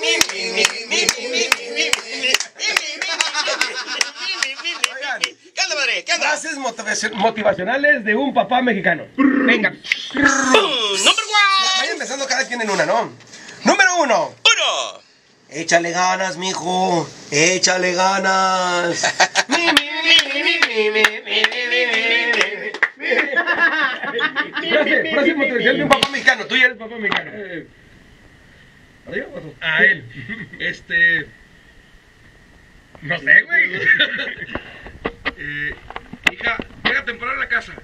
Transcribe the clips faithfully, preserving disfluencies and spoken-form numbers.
¿Qué onda, madre? ¿Qué onda? Frases motivacionales de un papá mexicano. Venga. Number one. Vaya empezando cada quien en una, ¿no? Número uno. Uno. Échale ganas, mijo. Échale ganas. Frase, frase motivacional de un papá mexicano. Tú ya eres papá mexicano. A él. Este. No sé, güey. eh, hija, llega temprano a la casa.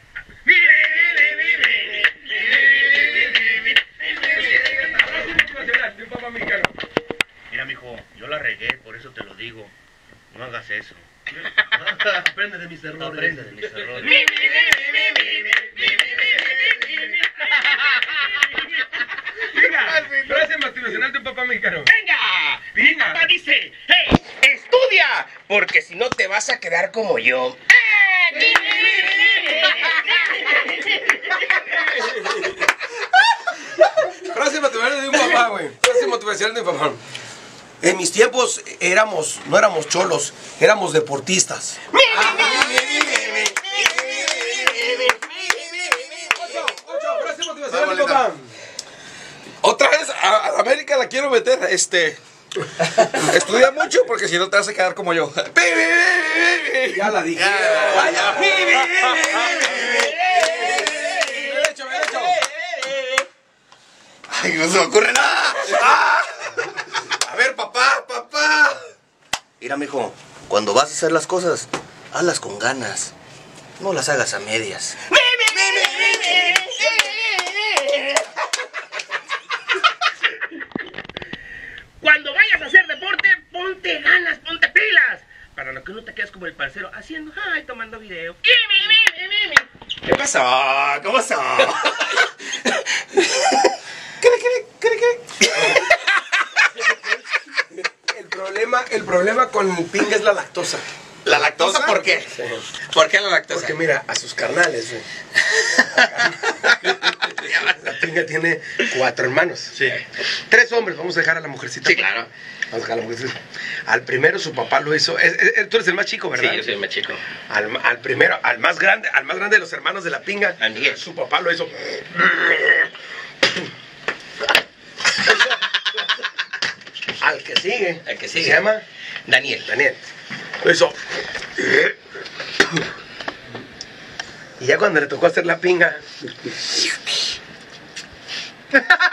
Mira, mijo, yo la regué, por eso te lo digo. No hagas eso. Aprende de mis errores. No aprende de mis errores. Venga, frase motivacional de un papá mexicano. ¡Venga! Mi papá dice, hey, estudia, porque si no te vas a quedar como yo. Frase motivacional de un papá, güey. Frase motivacional de un papá. En mis tiempos éramos, no éramos cholos, éramos deportistas. Ocho, frase motivacional de un papá. Otra vez a, a América la quiero meter. Este. Estudia mucho porque si no te vas a quedar como yo. Ya la dije. Derecho, derecho. Ay, no se me ocurre nada. ¡Ah! A ver, papá, papá. Mira, mijo, cuando vas a hacer las cosas, hazlas con ganas. No las hagas a medias. Cuando vayas a hacer deporte, ponte ganas, ponte pilas. Para lo que no te quedes como el parcero haciendo, ay, tomando video. ¿Qué pasó? ¿Cómo pasó? ¿Qué, qué, qué, qué? El problema, el problema con el pinga es la lactosa. ¿La lactosa? ¿Por qué? Sí. ¿Por qué la lactosa? Porque mira, a sus carnales, güey. La pinga tiene cuatro hermanos. Sí. Tres hombres, vamos a dejar a la mujercita. Sí, claro. Vamos a dejar a la mujercita. Al primero su papá lo hizo. Es, es, tú eres el más chico, ¿verdad? Sí, yo soy el más chico. Al, al primero, al más grande, al más grande de los hermanos de la pinga. Al Miguel. Su papá lo hizo. Al que sigue. Al que sigue. ¿Se llama? Daniel. Daniel. Lo hizo. Y ya cuando le tocó hacer la pinga.